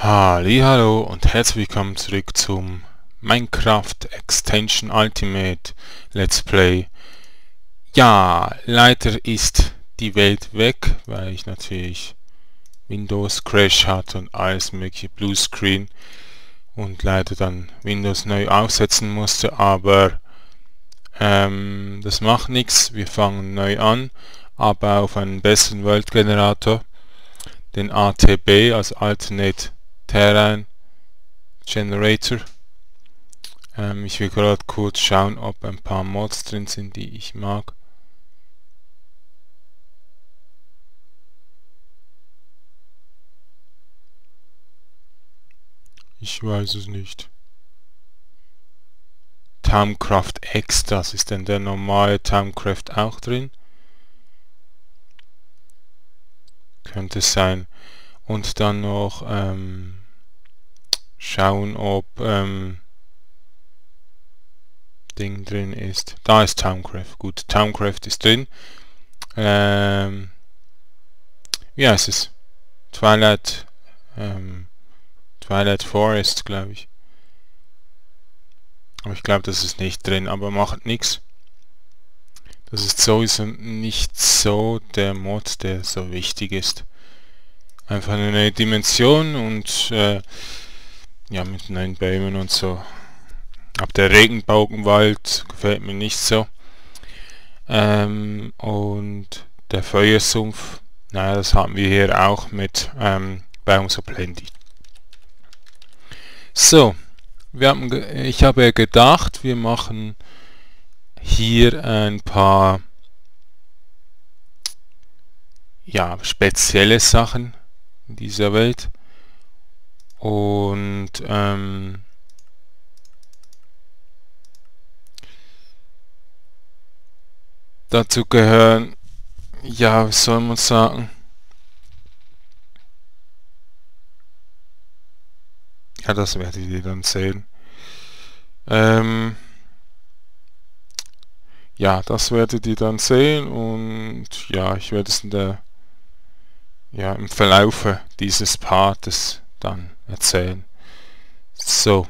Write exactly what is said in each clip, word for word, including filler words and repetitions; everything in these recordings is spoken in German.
Hallihallo und herzlich willkommen zurück zum Minecraft Extension Ultimate Let's Play. Ja, leider ist die Welt weg, weil ich natürlich Windows Crash hatte und alles mögliche Bluescreen und leider dann Windows neu aufsetzen musste, aber ähm, das macht nichts, wir fangen neu an, aber auf einen besseren Weltgenerator, den A T B, also Alternate Terrain Generator. Ähm, ich will gerade kurz schauen, ob ein paar Mods drin sind, die ich mag. Ich weiß es nicht. Thaumcraft Extras, ist denn der normale Thaumcraft auch drin? Könnte es sein. Und dann noch ähm, schauen, ob ähm, Ding drin ist. Da ist Thaumcraft. Gut, Thaumcraft ist drin. Ähm, wie heißt es? Twilight ähm, Twilight Forest, glaube ich. Aber ich glaube, das ist nicht drin, aber macht nichts. Das ist sowieso nicht so der Mod, der so wichtig ist. Einfach eine neue Dimension und äh, ja, mit neuen Bäumen und so. Aber der Regenbogenwald gefällt mir nicht so. Ähm, und der Feuersumpf, naja, das haben wir hier auch mit ähm, Baum so Plenty. So, wir haben ich habe gedacht, wir machen hier ein paar ja, spezielle Sachen in dieser Welt. Und ähm, dazu gehören, ja, was soll man sagen? Ja, das werdet ihr dann sehen. Ähm, ja, das werdet ihr dann sehen und ja, ich werde es in der, ja, im Verlaufe dieses Partes dann erzählen. So.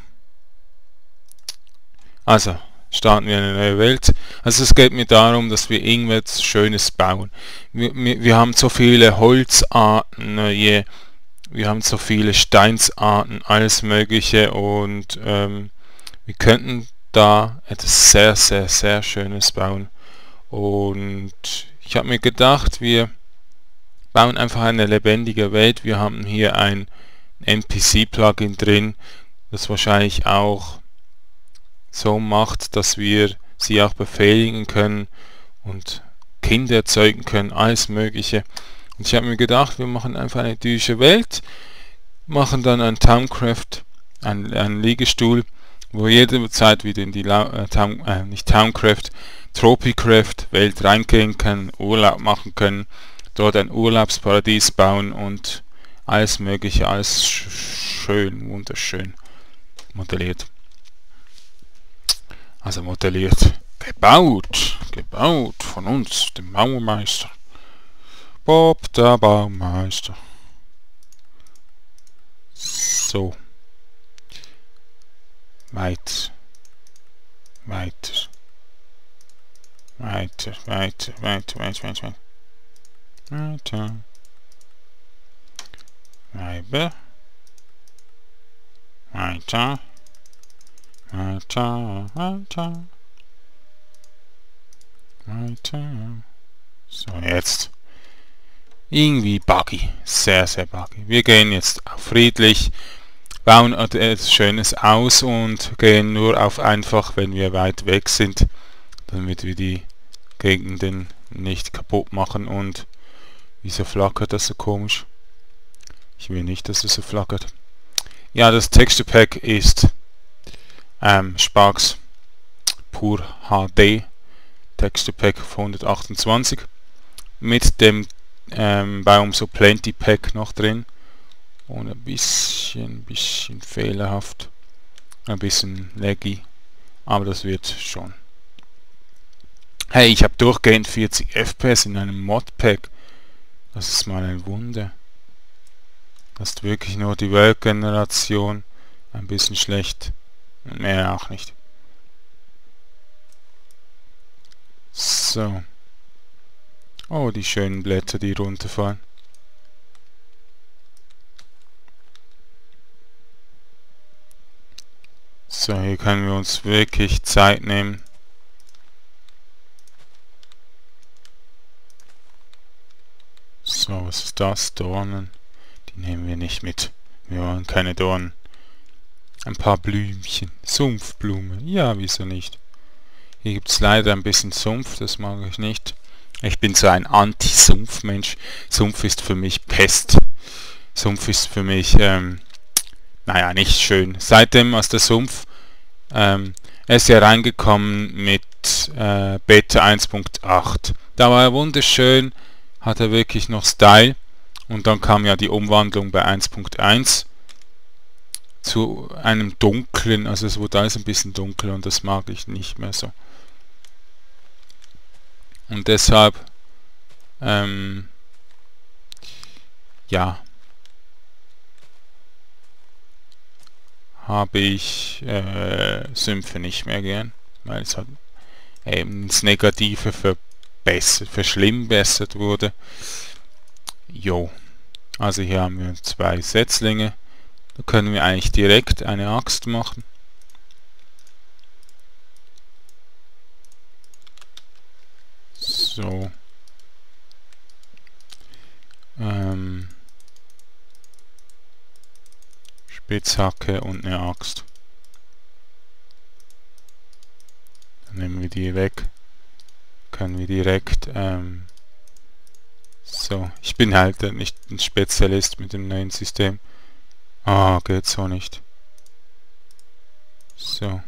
Also, starten wir eine neue Welt. Also es geht mir darum, dass wir irgendwas Schönes bauen. Wir, wir, wir haben so viele Holzarten, je, wir haben so viele Steinsarten, alles mögliche und ähm, wir könnten da etwas sehr, sehr, sehr Schönes bauen. Und ich habe mir gedacht, wir bauen einfach eine lebendige Welt. Wir haben hier ein N P C-Plugin drin, das wahrscheinlich auch so macht, dass wir sie auch befehligen können und Kinder erzeugen können, alles mögliche. Und ich habe mir gedacht, wir machen einfach eine typische Welt, machen dann ein Thaumcraft, ein, ein Liegestuhl, wo jederzeit wieder in die äh, Town, äh, nicht Thaumcraft, Tropicraft Welt reingehen können, Urlaub machen können, dort ein Urlaubsparadies bauen und alles mögliche, alles sch schön, wunderschön modelliert. Also modelliert, gebaut, gebaut von uns, dem Baumeister. Bob der Baumeister. So. Weiter. Weiter. Weiter, weiter, weiter, weiter, weiter. Weiter. Weiter. Weiter. Weiter, weiter, weiter. So, jetzt. Irgendwie buggy. Sehr, sehr buggy. Wir gehen jetzt auf friedlich, bauen etwas Schönes aus und gehen nur auf einfach, wenn wir weit weg sind, damit wir die Gegenden nicht kaputt machen. Und wieso flackert das so komisch? Ich will nicht, dass es so flackert. Ja, das Texture Pack ist Ähm, Sparx Pur H D Texture Pack von hundertachtundzwanzig mit dem ähm, Baum so Plenty Pack noch drin und ein bisschen, bisschen fehlerhaft, ein bisschen laggy, aber das wird schon. Hey, ich habe durchgehend vierzig F P S in einem Mod Pack, das ist mal ein Wunder. Das ist wirklich nur die Weltgeneration. Ein bisschen schlecht. Und mehr auch nicht. So. Oh, die schönen Blätter, die runterfallen. So, hier können wir uns wirklich Zeit nehmen. So, was ist das? Dornen. Die nehmen wir nicht mit. Wir wollen keine Dornen. Ein paar Blümchen. Sumpfblume. Ja, wieso nicht? Hier gibt es leider ein bisschen Sumpf, das mag ich nicht. Ich bin so ein Anti-Sumpf-Mensch. Sumpf ist für mich Pest. Sumpf ist für mich, ähm, naja, nicht schön. Seitdem aus der Sumpf, ähm, er ist ja reingekommen mit äh, Beta eins Punkt acht. Da war er wunderschön, hat er wirklich noch Style. Und dann kam ja die Umwandlung bei eins Punkt eins zu einem dunklen, also es wurde alles ein bisschen dunkel und das mag ich nicht mehr so. Und deshalb, ähm, ja, habe ich äh, Sümpfe nicht mehr gern, weil es halt eben ins Negative verbessert, verschlimmbessert wurde. Jo, also hier haben wir zwei Setzlinge. Da können wir eigentlich direkt eine Axt machen. So. Ähm, Spitzhacke und eine Axt. Dann nehmen wir die weg. Können wir direkt... Ähm, so, ich bin halt nicht ein Spezialist mit dem neuen System. Ah, oh, geht so nicht. So.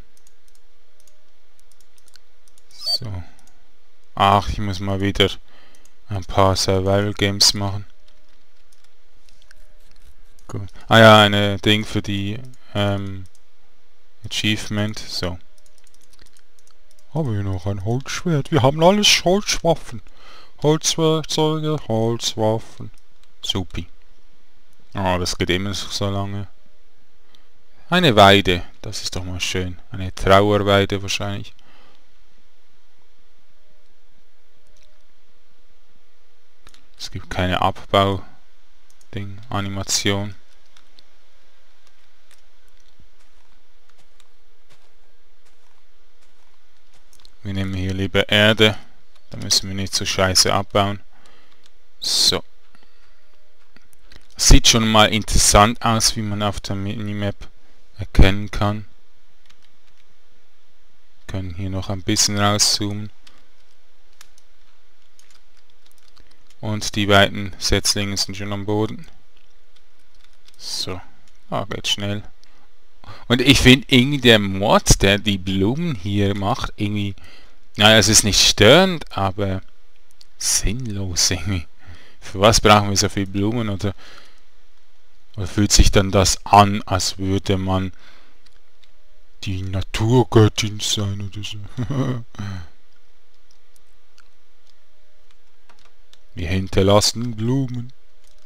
So. Ach, ich muss mal wieder ein paar Survival Games machen. Gut. Ah ja, eine Ding für die ähm, Achievement. So. Haben wir noch ein Holzschwert? Wir haben alles Holzwaffen. Holzwerkzeuge, Holzwaffen. Supi. Oh, das geht immer so lange. Eine Weide. Das ist doch mal schön. Eine Trauerweide wahrscheinlich. Es gibt keine Abbau-Ding-Animation. Wir nehmen hier lieber Erde. Da müssen wir nicht so scheiße abbauen. So. Sieht schon mal interessant aus, wie man auf der Minimap erkennen kann. Wir können hier noch ein bisschen rauszoomen. Und die beiden Setzlinge sind schon am Boden. So. Ah, geht schnell. Und ich finde irgendwie der Mod, der die Blumen hier macht, irgendwie... Naja, es ist nicht störend, aber sinnlos irgendwie. Für was brauchen wir so viele Blumen? Oder, oder fühlt sich dann das an, als würde man die Naturgöttin sein oder so? Wir hinterlassen Blumen.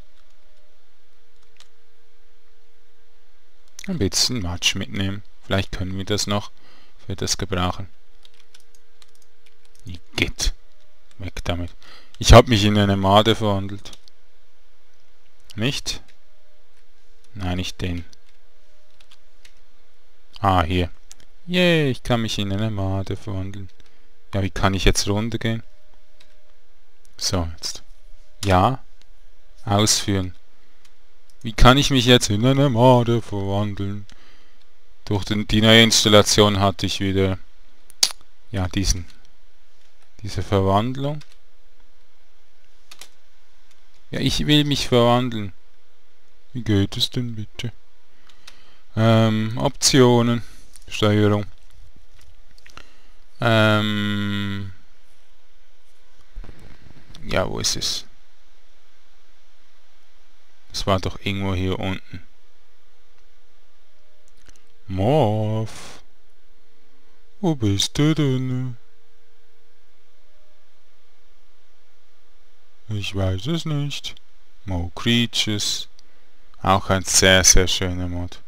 Ein bisschen Matsch mitnehmen. Vielleicht können wir das noch für das gebrauchen. Geht. Weg damit. Ich habe mich in eine Made verwandelt. Nicht? Nein, nicht den. Ah, hier. Yay, ich kann mich in eine Made verwandeln. Ja, wie kann ich jetzt runtergehen? So, jetzt. Ja. Ausführen. Wie kann ich mich jetzt in eine Made verwandeln? Durch den, die neue Installation hatte ich wieder ja diesen diese Verwandlung. Ja, ich will mich verwandeln. Wie geht es denn bitte? Ähm, Optionen. Steuerung. Ähm, ja, wo ist es? Es war doch irgendwo hier unten. Morph. Wo bist du denn? Ich weiß es nicht. More Creatures. Auch ein sehr, sehr schöner Mod.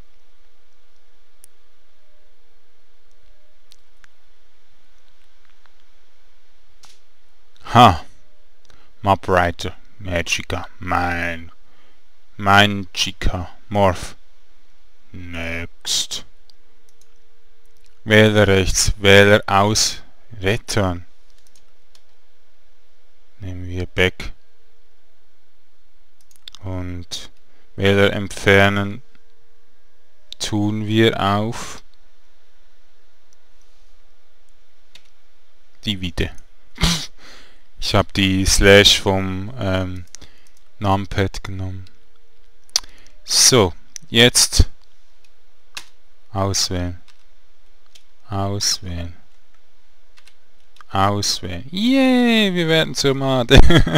Ha! Mapwriter. Magica. Mein. Mein Chica. Morph. Next. Wähler rechts. Wähler aus. Return. Nehmen wir Back. Und Wähler entfernen tun wir auf Divide. Ich habe die Slash vom ähm, Numpad genommen. So, jetzt auswählen. Auswählen. Auswählen. Yeah, wir werden zur Made.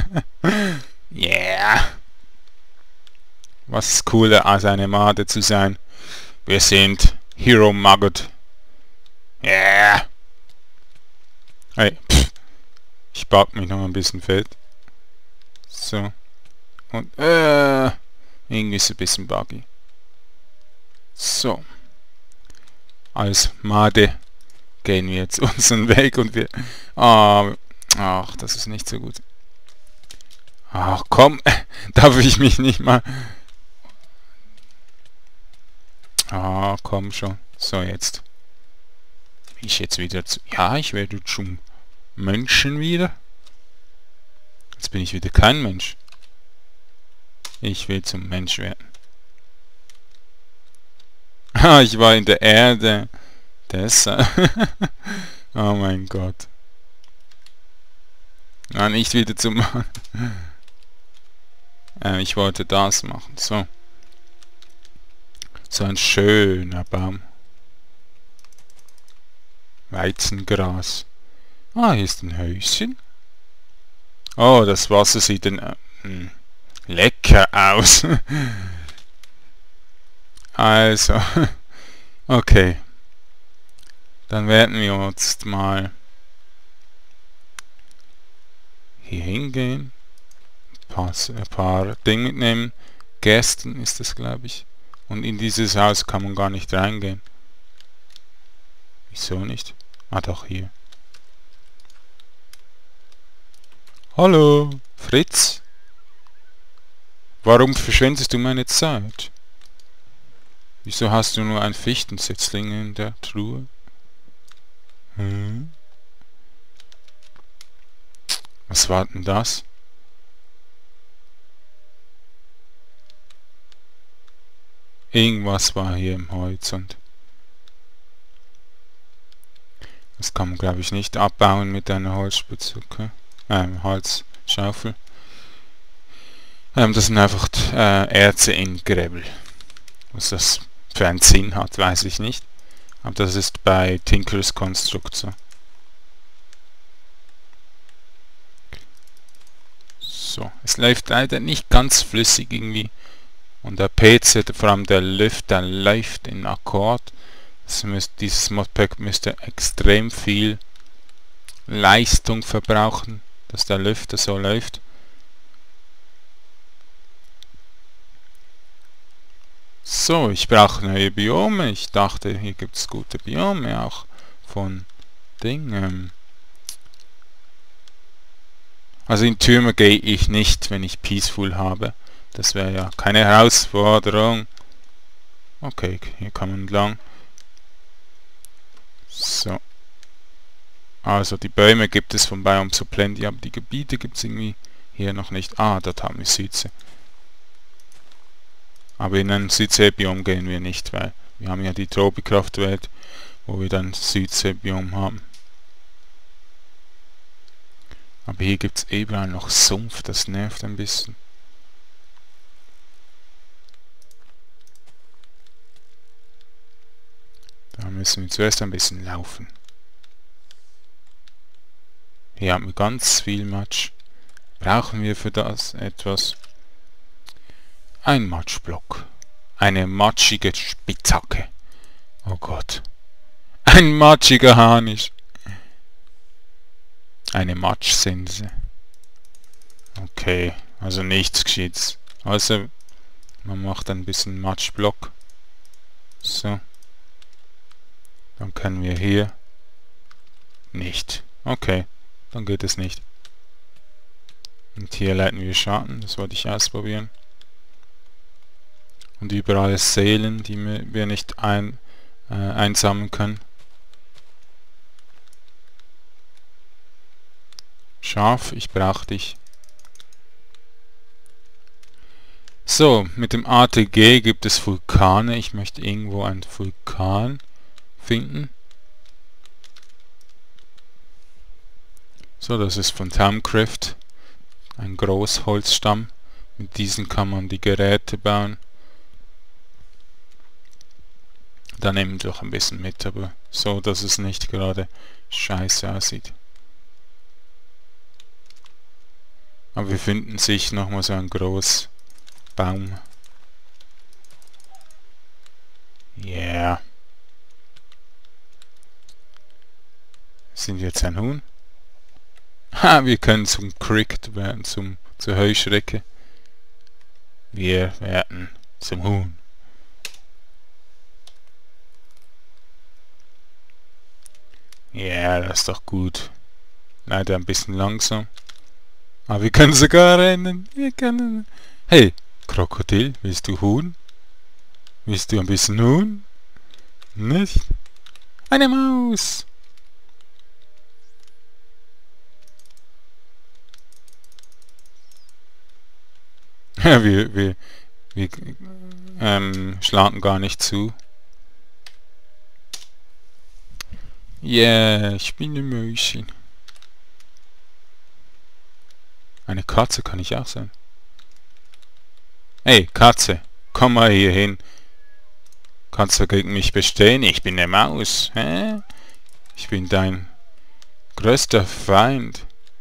Yeah. Was ist cooler als eine Made zu sein? Wir sind Hero Maggot. Yeah. Hey, pff. Ich back mich noch ein bisschen fett. So. Und, äh, irgendwie ist es ein bisschen buggy. So. Als Made gehen wir jetzt unseren Weg und wir... Ah, ach, das ist nicht so gut. Ach komm, darf ich mich nicht mal... Ah, komm schon. So, jetzt. Ich jetzt wieder zu... Ja, ich werde zum Menschen wieder. Jetzt bin ich wieder kein Mensch. Ich will zum Mensch werden. Ah, ich war in der Erde. Deshalb. Oh mein Gott. Nein, nicht wieder zum... äh, ich wollte das machen. So. So ein schöner Baum. Weizengras. Ah, hier ist ein Häuschen. Oh, das Wasser sieht dann äh, lecker aus. Also, okay. Dann werden wir jetzt mal hier hingehen. Pass, ein paar Dinge mitnehmen. Gästen ist das, glaube ich. Und in dieses Haus kann man gar nicht reingehen. Wieso nicht? Ah, doch, hier. Hallo, Fritz. Warum verschwendest du meine Zeit? Wieso hast du nur ein Fichtensetzling in der Truhe? Hm? Was war denn das? Irgendwas war hier im Horizont. Das kann man, glaube ich, nicht abbauen mit einer Holzspitzhacke. Äh, Holzschaufel. Ähm, das sind einfach äh, Erze in Gräbel. Was das für einen Sinn hat, weiß ich nicht. Aber das ist bei Tinker's Construct so. So, es läuft leider nicht ganz flüssig irgendwie. Und der P C, vor allem der Lift, der läuft in Akkord. Das müsst, dieses Modpack müsste extrem viel Leistung verbrauchen, dass der Lüfter so läuft. So, ich brauche neue Biome. Ich dachte, hier gibt es gute Biome auch von Dingen. Also in Türme gehe ich nicht, wenn ich Peaceful habe. Das wäre ja keine Herausforderung. Okay, hier kann man entlang. So. Also die Bäume gibt es von Biome zu Plenty, aber die Gebiete gibt es irgendwie hier noch nicht. Ah, dort haben wir Südsee. Aber in ein Südsee-Biom gehen wir nicht, weil wir haben ja die Tropicraft-Welt, wo wir dann Südsee-Biom haben. Aber hier gibt es überall noch Sumpf, das nervt ein bisschen. Da müssen wir zuerst ein bisschen laufen. Hier haben wir ganz viel Matsch. Brauchen wir für das etwas? Ein Matschblock. Eine matschige Spitzhacke. Oh Gott. Ein matschiger Harnisch. Eine Matschsense. Okay, also nichts Gescheites. Also Man macht ein bisschen Matschblock. So. Dann können wir hier nicht. Okay, dann geht es nicht. Und hier leiten wir Schatten, das wollte ich ausprobieren. Und überall Seelen, die wir nicht ein, äh, einsammeln können. Schaf, ich brauche dich. So, mit dem A T G gibt es Vulkane. Ich möchte irgendwo einen Vulkan finden. So, das ist von Thamcraft. Ein Großholzstamm. Mit diesen kann man die Geräte bauen. Da nehmen wir doch ein bisschen mit, aber so, dass es nicht gerade scheiße aussieht. Aber wir finden sich nochmal so ein großes Baum. Yeah. Sind wir jetzt ein Huhn? Ha, wir können zum Cricket werden, zum, zur Heuschrecke. Wir werden zum Huhn. Ja, yeah, das ist doch gut. Leider ein bisschen langsam. Aber wir können sogar rennen. Wir können... Hey, Krokodil, willst du Huhn? Willst du ein bisschen Huhn? Nicht? Eine Maus! Ja, wir, wir, wir ähm, schlagen gar nicht zu. Yeah, ich bin ein Mäuschen. Eine Katze kann ich auch sein. Hey, Katze, komm mal hier hin. Kannst du gegen mich bestehen? Ich bin eine Maus. Hä? Ich bin dein größter Feind.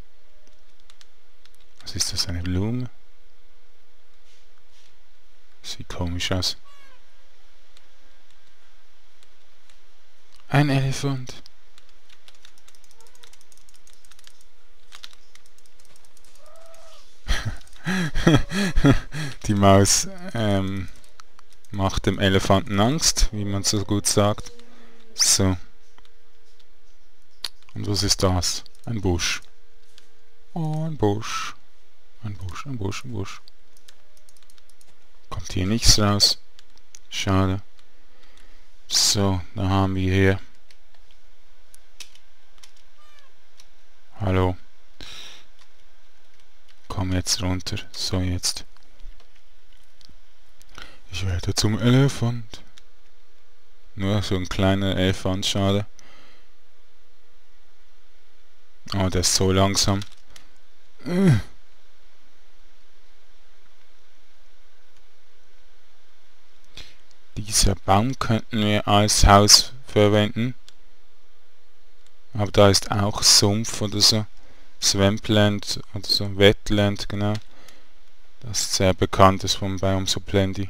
Was ist das, eine Blume? Sieht komisch aus. Ein Elefant. Die Maus ähm, macht dem Elefanten Angst, wie man so gut sagt. So. Und was ist das? Ein Busch. Oh, ein Busch. Ein Busch, ein Busch, ein Busch. Kommt hier nichts raus. Schade. So, da haben wir hier. Hallo. Komm jetzt runter. So, jetzt. Ich werde zum Elefant. Nur so ein kleiner Elefant, schade. Oh, der ist so langsam. Äh. Dieser Baum könnten wir als Haus verwenden. Aber da ist auch Sumpf oder so. Swampland oder so. Wetland, genau. Das ist sehr bekannt ist vom Baum Supplendi.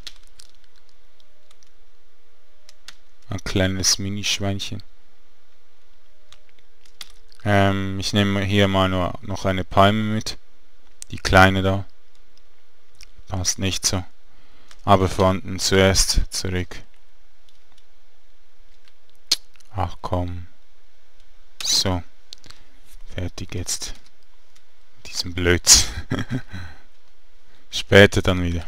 Ein kleines Minischweinchen. Ähm, ich nehme hier mal nur noch eine Palme mit. Die kleine da. Passt nicht so. Aber von zuerst zurück. Ach komm. So. Fertig jetzt. Diesen Blödsinn. Später dann wieder.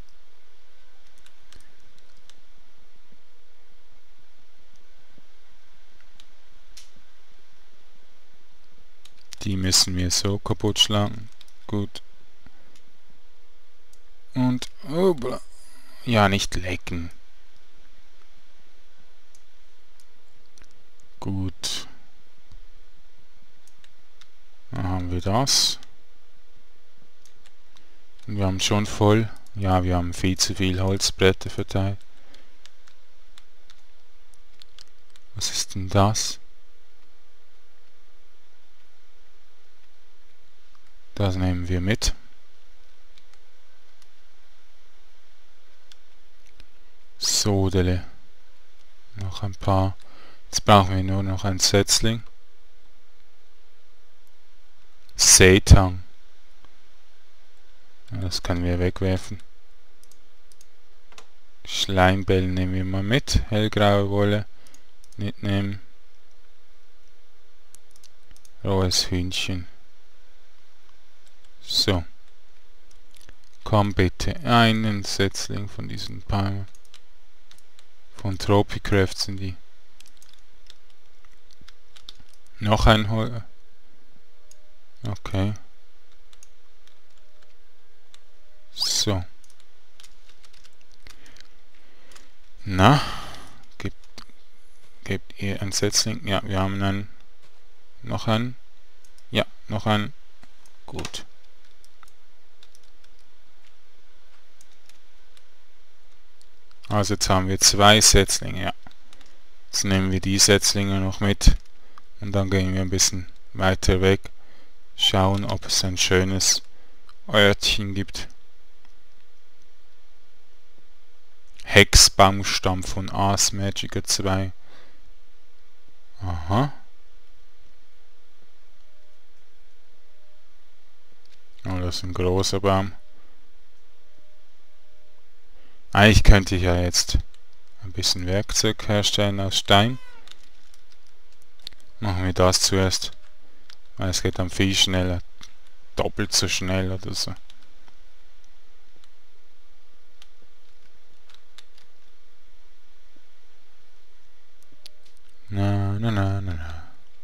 Die müssen wir so kaputt schlagen. Gut. Und... Oh, ja, nicht lecken. Gut. Dann haben wir das. Und wir haben schon voll. Ja, wir haben viel zu viel Holzbretter verteilt. Was ist denn das? Das nehmen wir mit. Sodele. Noch ein paar. Jetzt brauchen wir nur noch ein Setzling. Seetang. Ja, das können wir wegwerfen. Schleimbellen nehmen wir mal mit. Hellgraue Wolle mitnehmen. Rohes Hühnchen. So. Komm bitte, einen Setzling von diesen Palmen. Von Tropicraft sind die. Noch ein Hol. Okay. So. Na, gibt, gebt ihr ein Setzling? Ja, wir haben einen. Noch einen. Ja, noch einen. Gut. Also jetzt haben wir zwei Setzlinge, ja. Jetzt nehmen wir die Setzlinge noch mit und dann gehen wir ein bisschen weiter weg, schauen, ob es ein schönes Örtchen gibt. Hexbaumstamm von Ars Magica zwei. Aha. Oh, das ist ein großer Baum. Eigentlich könnte ich ja jetzt ein bisschen Werkzeug herstellen aus Stein. Machen wir das zuerst, weil es geht dann viel schneller, doppelt so schnell oder so. Na, na, na, na, na.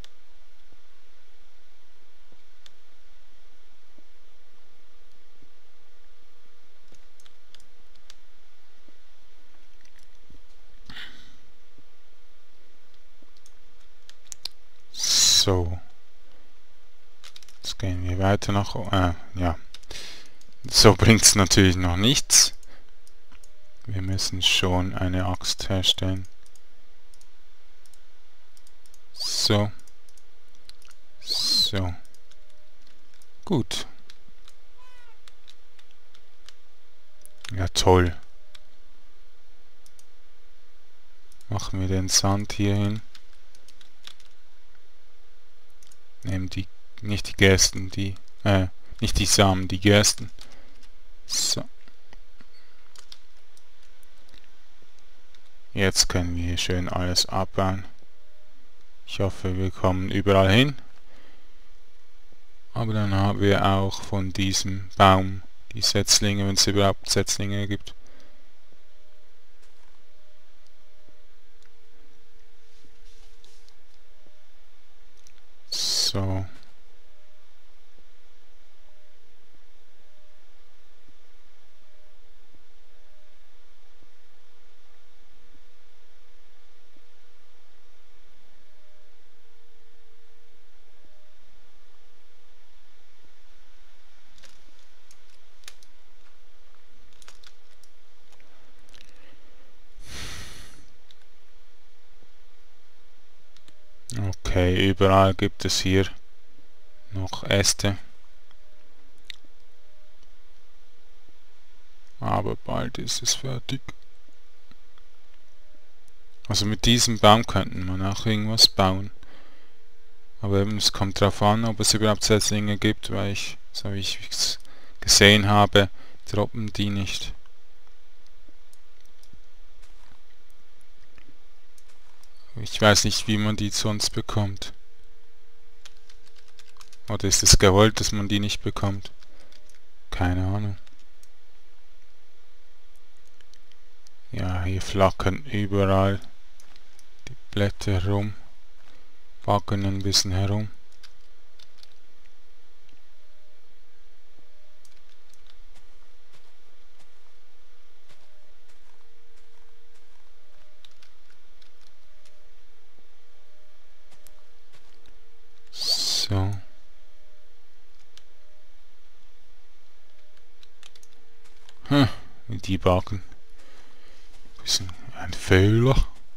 So. Jetzt gehen wir weiter nach... Äh, ja. So bringt es natürlich noch nichts. Wir müssen schon eine Axt herstellen. So. So. Gut. Ja, toll. Machen wir den Sand hier hin. Nehmen die, nicht die Gersten, die, äh, nicht die Samen, die Gersten. So. Jetzt können wir hier schön alles abbauen. Ich hoffe, wir kommen überall hin. Aber dann haben wir auch von diesem Baum die Setzlinge, wenn es überhaupt Setzlinge gibt. So. Okay, überall gibt es hier noch Äste. Aber bald ist es fertig. Also mit diesem Baum könnten man auch irgendwas bauen. Aber eben, es kommt darauf an, ob es überhaupt Setzlinge gibt, weil ich, so wie ich es gesehen habe, droppen die nicht. Ich weiß nicht, wie man die sonst bekommt. Oder ist es gewollt, dass man die nicht bekommt? Keine Ahnung. Ja, hier flackern überall die Blätter rum. Wackeln ein bisschen herum. So. Hm, wie die backen. Bisschen ein Fehler.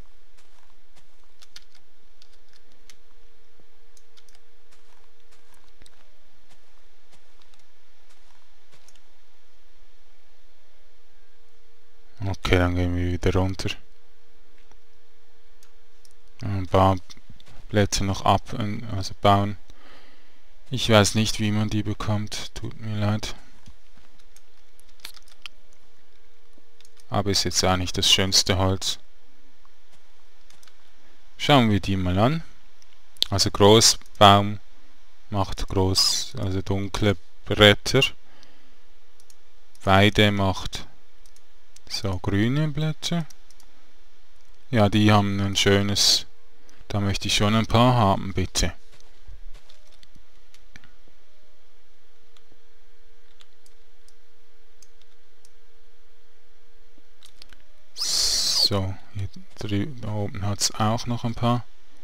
Okay, dann gehen wir wieder runter. Ein paar Blätter noch ab, also bauen. Ich weiß nicht, wie man die bekommt. Tut mir leid. aber ist jetzt auch nicht das schönste Holz. Schauen wir die mal an. Also Großbaum macht groß, also dunkle Bretter. Weide macht so grüne Blätter. Ja, die haben ein schönes, da möchte ich schon ein paar haben, bitte. So, hier drüben, da oben hat es auch noch ein paar.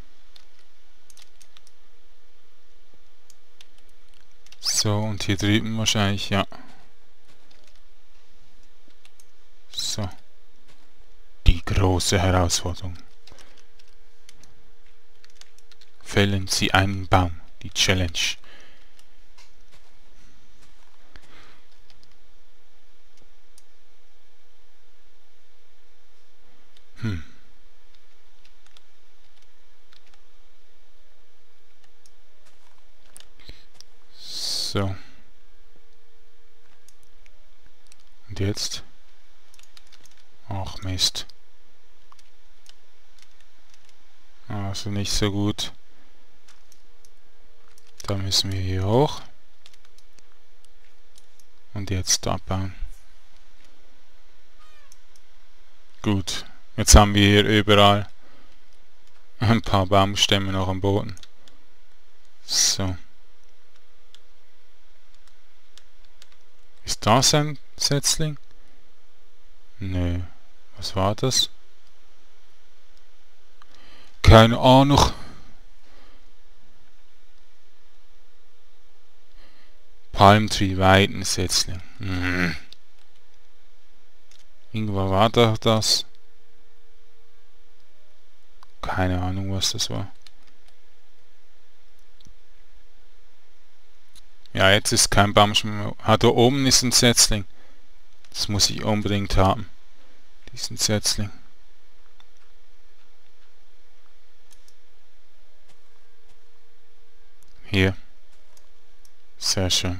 So, und hier drüben wahrscheinlich, ja. So. Die große Herausforderung. Fällen Sie einen Baum. Die Challenge. Hm. So. Und jetzt? Ach Mist. Also nicht so gut. Da müssen wir hier hoch. Und jetzt abbauen. Gut. Jetzt haben wir hier überall ein paar Baumstämme noch am Boden. So. Ist das ein Setzling? Nö. Was war das? Keine Ahnung. Palm Tree Weidensetzling. Mhm. Irgendwo war doch das. Keine Ahnung, was das war. Ja, jetzt ist kein Baum mehr. Ah, da oben ist ein Setzling. Das muss ich unbedingt haben. Diesen Setzling. Hier. Sehr schön.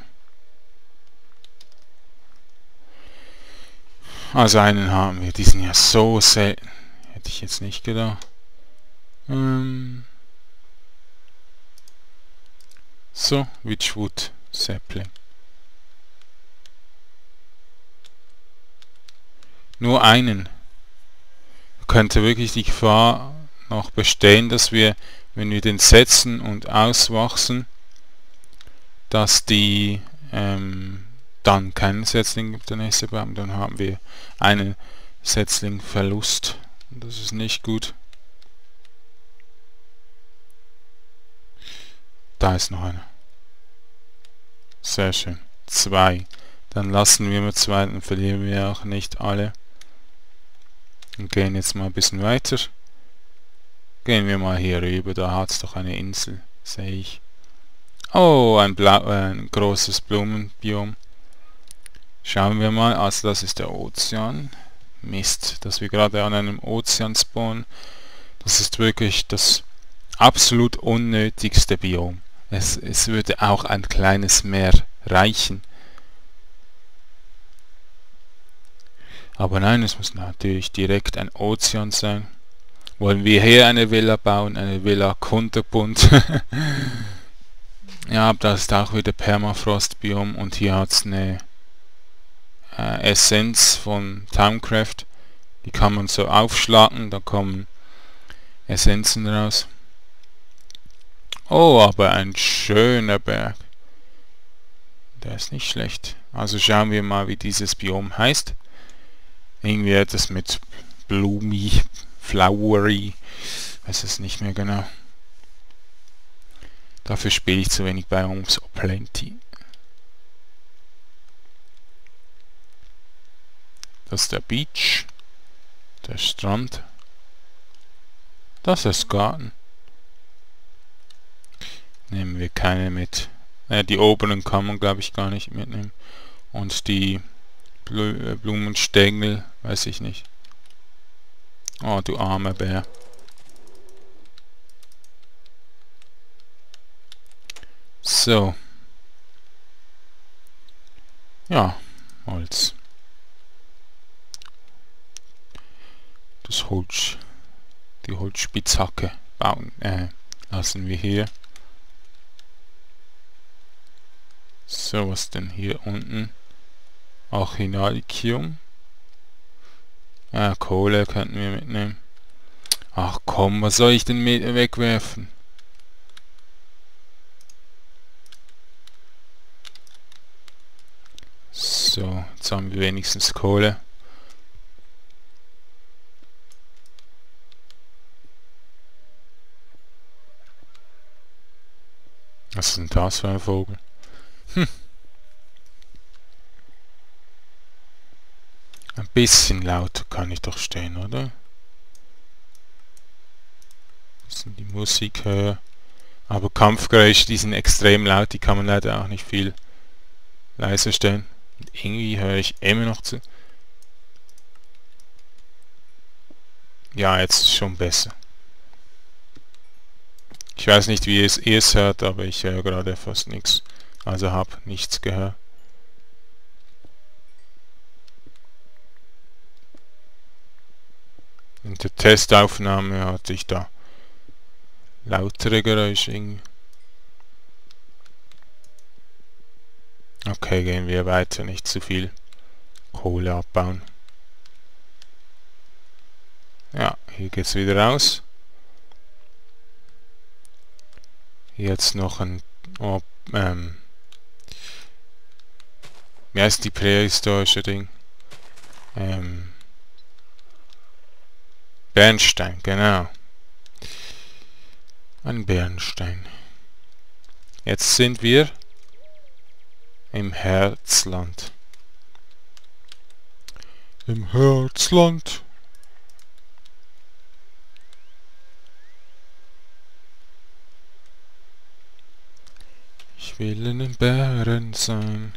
Also einen haben wir. Die sind ja so selten. Hätte ich jetzt nicht gedacht. Ähm so, Witchwood Sapling. Nur einen. Könnte wirklich die Gefahr noch bestehen, dass wir, wenn wir den setzen und auswachsen, dass die ähm, dann keinen Setzling gibt, der nächste Baum. Dann haben wir einen Setzlingverlust. Und das ist nicht gut. Da ist noch einer. Sehr schön. Zwei. Dann lassen wir mit zwei, dann verlieren wir auch nicht alle. Und gehen jetzt mal ein bisschen weiter. Gehen wir mal hier rüber, da hat es doch eine Insel, sehe ich. Oh, ein, Blau, äh, ein großes Blumenbiom. Schauen wir mal, also das ist der Ozean. Mist, dass wir gerade an einem Ozean spawnen. Das ist wirklich das absolut unnötigste Biom. Es, es würde auch ein kleines Meer reichen. Aber nein, es muss natürlich direkt ein Ozean sein. Wollen wir hier eine Villa bauen, eine Villa kunterbunt. Ja, da ist auch wieder Permafrost-Biom und hier hat es eine äh, Essenz von Towncraft. Die kann man so aufschlagen, da kommen Essenzen raus. Oh, aber ein schöner Berg. Der ist nicht schlecht. Also schauen wir mal, wie dieses Biom heißt. Irgendwie etwas mit Bloomy, Flowery. Weiß es nicht mehr genau. Dafür spiele ich zu wenig bei Homes of Plenty. Das ist der Beach. Der Strand. Das ist Garten. Nehmen wir keine mit. Äh, die oberen kann man, glaube ich, gar nicht mitnehmen. Und die Blu Blumenstängel, weiß ich nicht. Oh, du armer Bär. So. Ja, Holz. das Holz, die Holzspitzhacke bauen, äh, lassen wir hier. So, was denn hier unten? Achinalcium. Ja, Kohle könnten wir mitnehmen. Ach komm, was soll ich denn mit wegwerfen? So, jetzt haben wir wenigstens Kohle. Was ist denn das für ein Vogel? Hm. Ein bisschen lauter kann ich doch stehen, oder? Bisschen die Musik hören. Aber Kampfgeräusche, die sind extrem laut, die kann man leider auch nicht viel leiser stellen. Und irgendwie höre ich immer noch zu. Ja, jetzt ist es schon besser. Ich weiß nicht, wie es ihr es hört, aber ich höre gerade fast nichts. Also habe nichts gehört. In der Testaufnahme hatte ich da lautere Geräusche irgendwie. Okay, gehen wir weiter, nicht zu viel Kohle abbauen. Ja, hier geht's wieder raus. Jetzt noch ein oh, ähm, wie heißt die prähistorische Ding? Ähm, Bernstein, genau. Ein Bernstein. Jetzt sind wir im Herzland. Im Herzland. Ich will in den Bären sein.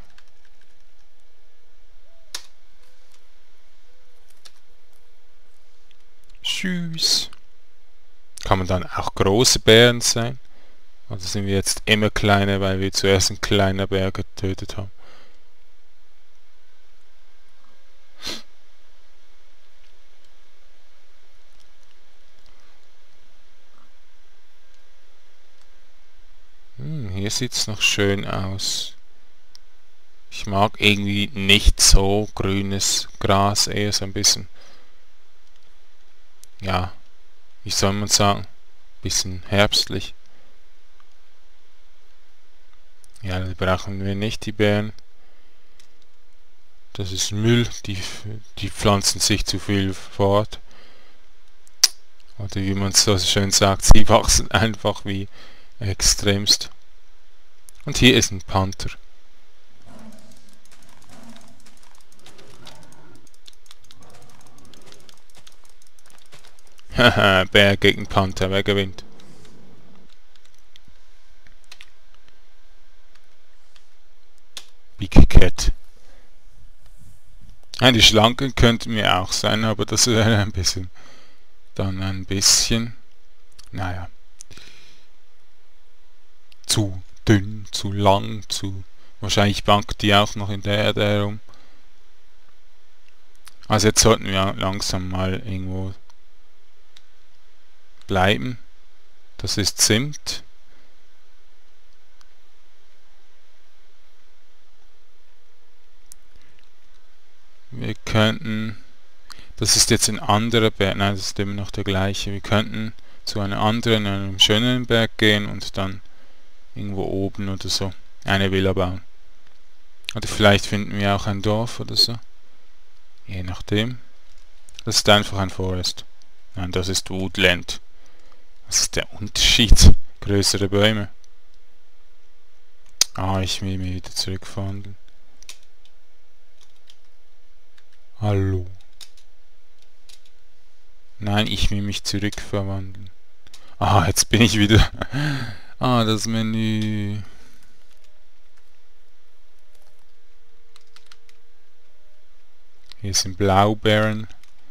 Tschüss. Kann man dann auch große Bären sein? Oder sind wir jetzt immer kleiner, weil wir zuerst einen kleinen Bär getötet haben? Hm, hier sieht es noch schön aus. Ich mag irgendwie nicht so grünes Gras, eher so ein bisschen, ja, wie soll man sagen, bisschen herbstlich. Ja, die brauchen wir nicht, die Bären. Das ist Müll, die, die pflanzen sich zu viel fort. Oder wie man so schön sagt, sie wachsen einfach wie extremst. Und hier ist ein Panther. Haha, Bär gegen Panther, wer gewinnt? Big Cat. Ja, die Schlanken könnten mir auch sein, aber das wäre ein bisschen, dann ein bisschen, naja, zu dünn, zu lang, zu, wahrscheinlich bankt die auch noch in der Erde herum. Also jetzt sollten wir langsam mal irgendwo bleiben. Das ist Zimt. Wir könnten, das ist jetzt ein anderer Berg, nein, das ist immer noch der gleiche. Wir könnten zu einem anderen, einem schöneren Berg gehen und dann irgendwo oben oder so eine Villa bauen. Oder vielleicht finden wir auch ein Dorf oder so. Je nachdem. Das ist einfach ein Forest. Nein, das ist Woodland. Was ist der Unterschied? Größere Bäume. Ah, ich will mich wieder zurückverwandeln. Hallo. Nein, ich will mich zurückverwandeln. Ah, jetzt bin ich wieder... ah, das Menü. Hier sind Blaubeeren.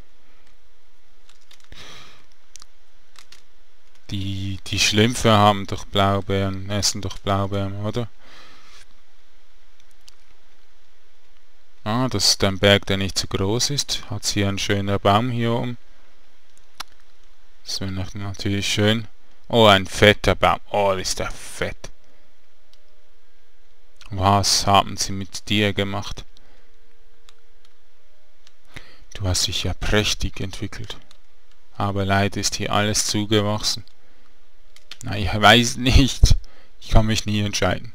Die, die Schlümpfe haben doch Blaubeeren, essen doch Blaubeeren, oder? Ah, das ist ein Berg, der nicht zu groß ist. Hat hier ein schöner Baum hier oben. Das wäre natürlich schön. Oh, ein fetter Baum. Oh, ist der fett. Was haben sie mit dir gemacht? Du hast dich ja prächtig entwickelt. Aber leider ist hier alles zugewachsen. Na, ich weiß nicht. Ich kann mich nie entscheiden.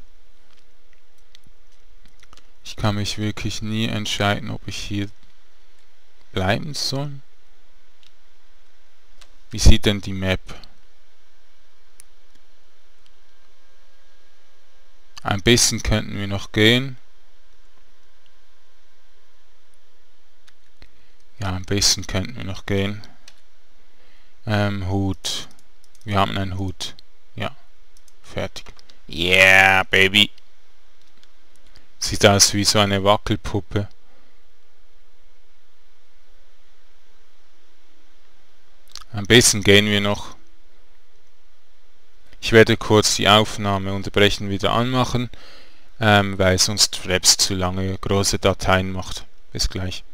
Ich kann mich wirklich nie entscheiden, ob ich hier bleiben soll. Wie sieht denn die Map? Ein bisschen könnten wir noch gehen. Ja, ein bisschen könnten wir noch gehen. Ähm, Hut. Wir haben einen Hut. Ja, fertig. Yeah, baby. Sieht aus wie so eine Wackelpuppe. Ein bisschen gehen wir noch. Ich werde kurz die Aufnahme unterbrechen, wieder anmachen, ähm, weil sonst Fraps zu lange große Dateien macht. Bis gleich.